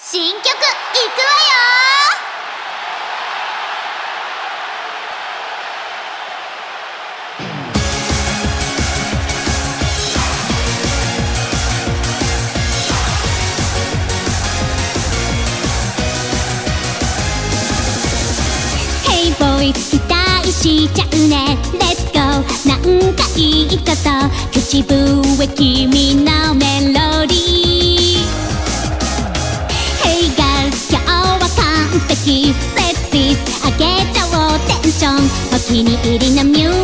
新曲いくわよHey boy 期待しちゃうね Let's go なんかいいこと口笛君のメロディー Hey girl 今日は完璧 Set this 上げちゃおうテンションお気に入りのミュー